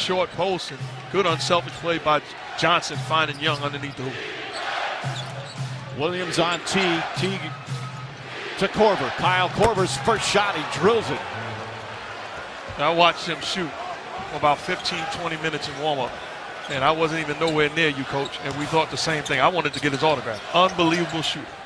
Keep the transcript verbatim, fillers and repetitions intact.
short post, and good unselfish play by Johnson finding Young underneath the hoop. Williams on T. T to Korver. Kyle Korver's first shot, he drills it. I watched him shoot for about fifteen, twenty minutes in warm-up, and I wasn't even nowhere near you, Coach, and we thought the same thing. I wanted to get his autograph. Unbelievable shooter.